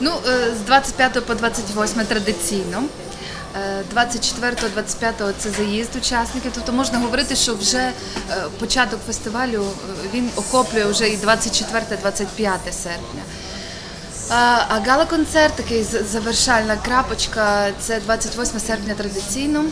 Ну, з 25 по 28 традиційно. 24-25 це заїзд учасників, тобто можна говорити, що вже початок фестивалю він охоплює вже і 24-25 серпня. А гала-концерт, такий завершальна крапочка, це 28 серпня традиційно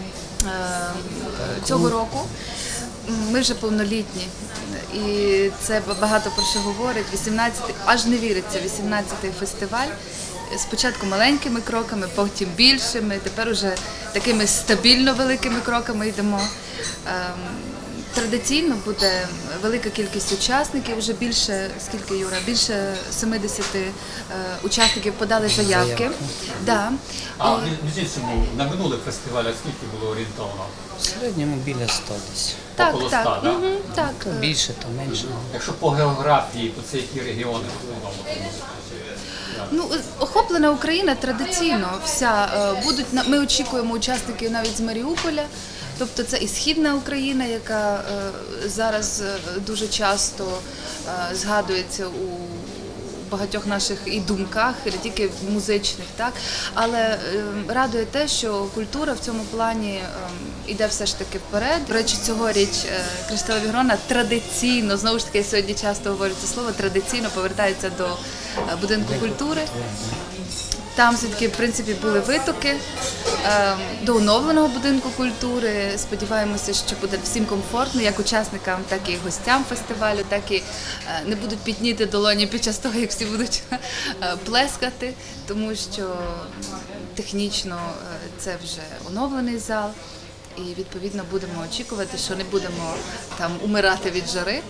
цього року. Ми вже повнолітні, і це багато про що говорить. 18-й, аж не віриться, 18-й фестиваль. Спочатку маленькими кроками, потім більшими, тепер уже такими стабільно великими кроками йдемо. Традиційно буде велика кількість учасників, вже більше, скільки, Юра, більше 70 учасників подали заявки. Да. А між іншим, на минулих фестивалях скільки було орієнтовно? В середньому біля 100 десь. Так, Около так. 100, да? Так. То більше, то менше. Якщо по географії, то це які регіони в основному? Ну, охоплена Україна традиційно вся. Ми очікуємо учасників навіть з Маріуполя, тобто це і Східна Україна, яка зараз дуже часто згадується у багатьох наших і думках, і не тільки музичних, так? Але радує те, що культура в цьому плані йде все ж таки вперед. До речі, цьогоріч Кришталеві Грона традиційно, знову ж таки, я сьогодні часто говорю це слово, традиційно повертається до будинку культури. Там все-таки, в принципі, були витоки до оновленого будинку культури. Сподіваємося, що буде всім комфортно, як учасникам, так і гостям фестивалю, так і не будуть пітніти долоні під час того, як всі будуть плескати, тому що технічно це вже оновлений зал. І, відповідно, будемо очікувати, що не будемо там умирати від жари.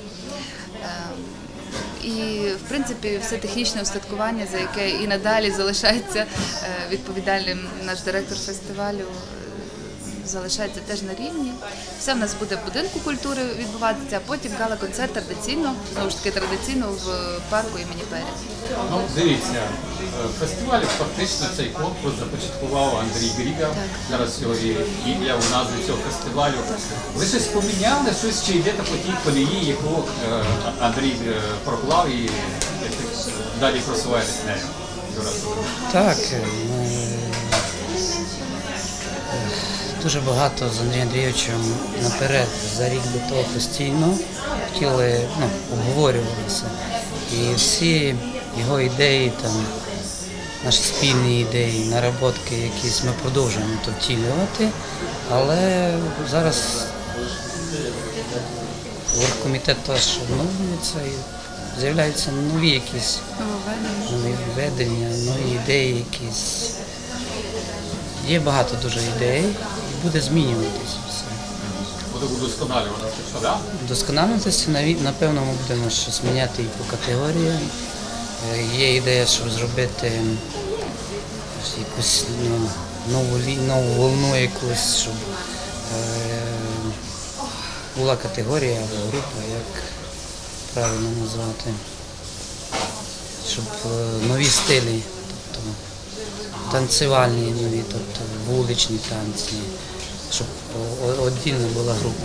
І, в принципі, все технічне устаткування, за яке і надалі залишається відповідальним наш директор фестивалю, залишається теж на рівні. Все в нас буде в будинку культури відбуватися, а потім гала-концерт традиційно, знову ж таки традиційно в парку імені Перед. Ну, дивіться, фестиваль фактично цей конкурс започаткував Андрій Гріга. Зараз його ім'я у назві цього фестивалю. Ви щось поміняли, щось чи йдете по тій колії, яку Андрій проклав і далі просуваєтесь нею? Так, ми дуже багато з Андрієм Андрійовичем наперед за рік до того постійно хотіли, обговорювалися. І всі його ідеї, наші спільні ідеї, наработки якісь ми продовжуємо то втілювати, але зараз оргкомітет теж обновлюється і з'являються нові якісь введення, нові ідеї якісь. Є багато дуже ідей і буде змінюватися все. Буде удосконалюватися, що, так? Вдосконалюватися, напевно, ми будемо щось міняти і по категоріям. Є ідея, щоб зробити якусь нову волну, якусь, щоб була категорія або група, як правильно назвати, щоб нові стилі, тобто танцювальні нові, тобто вуличні танці, щоб віддільна була група.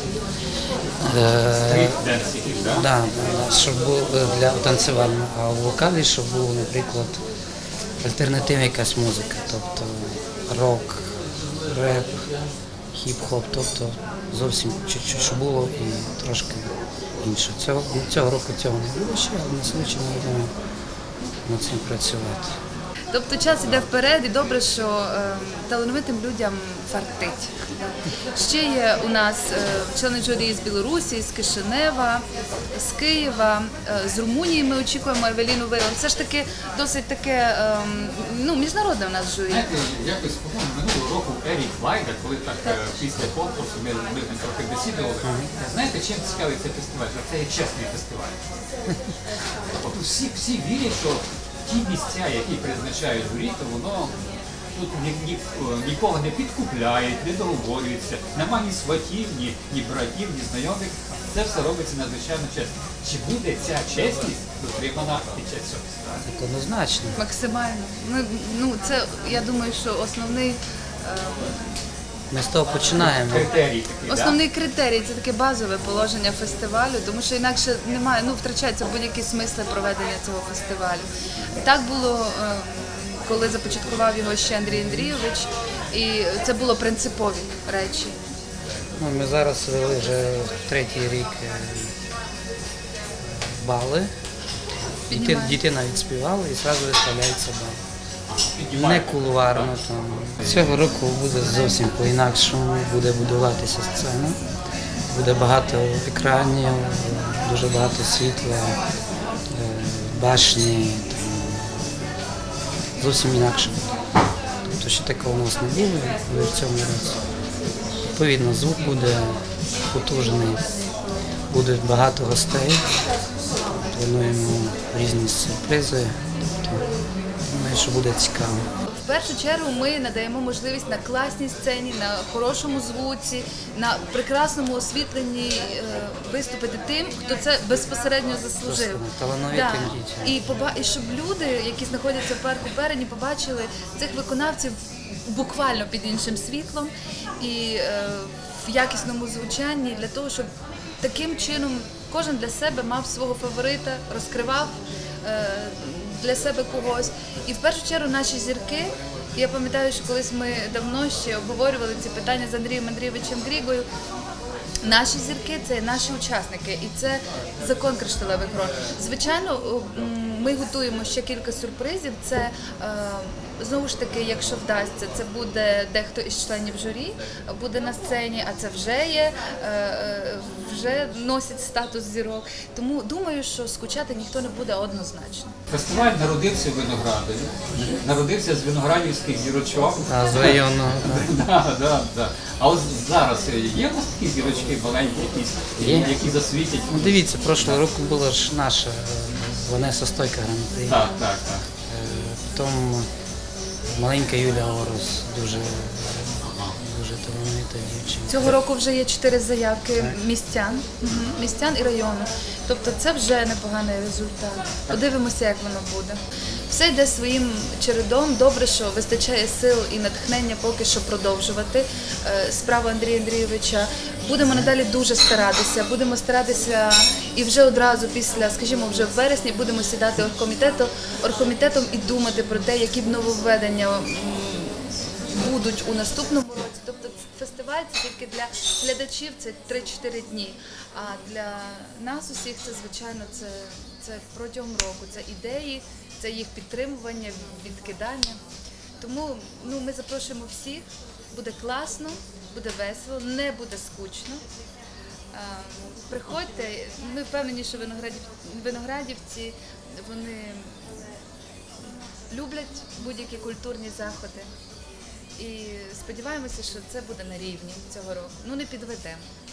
Да, щоб було для танцювального, а в вокалі, щоб була, наприклад, альтернативна якась музика, тобто рок, реп, хіп-хоп, тобто зовсім чуть-чуть, що було і трошки інше. Цього року цього не було ще, але на случай ми будемо над цим працювати. Тобто час йде вперед, і добре, що талановитим людям фартить. Ще є у нас члени журі з Білорусі, з Кишинева, з Києва, з Румунії ми очікуємо Евеліну Вирон. Все ж таки досить таке міжнародне у нас журі. Знаєте, якось, по-моєму, минулого року Ерік Вайда, коли так після конкурсу ми з ним трохи бесідували, знаєте, чим цікавий цей фестиваль? Що це є чесний фестиваль. От всі вірять, що ті місця, які призначають журі, то воно тут нікого не підкупляють, не договорюється, нема ні сватів, ні братів, ні знайомих. Це все робиться надзвичайно чесно. Чи буде ця чесність дотримана під час цього фестивалю? Однозначно. Максимально. Це, я думаю, що основний Ми з того починаємо. Критерії такі, Основний критерій це таке базове положення фестивалю, тому що інакше немає, втрачається будь-які смисли проведення цього фестивалю. Так було, коли започаткував його ще Андрій Андрійович, і це було принципові речі. Ми зараз вели вже третій рік бали. Діти навіть співали і одразу виставляються бали. Не кулуарно там. Цього року буде зовсім по-інакшому, буде будуватися сцена, буде багато екранів, дуже багато світла, башні, зовсім інакше буде. Тобто ще такого у нас не було в цьому році. Відповідно, звук буде потужний, буде багато гостей, плануємо різні сюрпризи, тобто, думаю, що буде цікаво. В першу чергу ми надаємо можливість на класній сцені, на хорошому звуці, на прекрасному освітленні виступити тим, хто це безпосередньо заслужив. Талановитим дітям. І щоб люди, які знаходяться в парку Перені, побачили цих виконавців буквально під іншим світлом і в якісному звучанні, для того, щоб таким чином кожен для себе мав свого фаворита, розкривав для себе когось. І в першу чергу наші зірки, я пам'ятаю, що колись ми давно ще обговорювали ці питання з Андрієм Андрійовичем Грігою. Наші зірки – це наші учасники, і це закон кришталевих гор. Звичайно, ми готуємо ще кілька сюрпризів. Це, знову ж таки, якщо вдасться, це буде дехто із членів журі, буде на сцені, а це вже є, вже носять статус зірок. Тому думаю, що скучати ніхто не буде однозначно. Фестиваль народився в Виноградові, народився з виноградівських зірочок. З району. А от зараз є у нас такі зірочки маленькі, які засвітять? Дивіться, прошлого року була ж наша Ванеса Стойка гран-прі. Так. Потім маленька Юлія Орос, дуже талановита дівчинка. Цього року вже є 4 заявки містян і району. Тобто це вже непоганий результат. Подивимося, як воно буде. Все йде своїм чередом. Добре, що вистачає сил і натхнення поки що продовжувати справу Андрія Андрійовича. Будемо надалі дуже старатися. Будемо старатися і вже одразу після, скажімо, вже в вересні будемо сідати оргкомітетом і думати про те, які б нововведення будуть у наступному році. Тобто фестиваль це тільки для глядачів, це 3-4 дні. А для нас усіх це, звичайно, це протягом року. Це ідеї, це їх підтримування, відкидання. Тому ми запрошуємо всіх. Буде класно, буде весело, не буде скучно. Приходьте, ми впевнені, що виноградівці, вони люблять будь-які культурні заходи. І сподіваємося, що це буде на рівні цього року. Не підведемо.